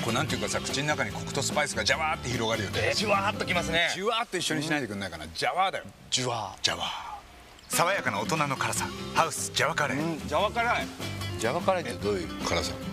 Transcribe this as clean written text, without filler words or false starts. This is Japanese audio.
これなんていうかさ、口の中にコクとスパイスがジャワーって広がるよね。 じゅわーっときますね。 ジュワーっと一緒にしないでくんないかな。ジャワーだよ。 じゅわジャワー。爽やかな大人の辛さ。ハウスジャワカレー。 ー。ジャワ辛い。 ジャワカレーってどういう辛さ？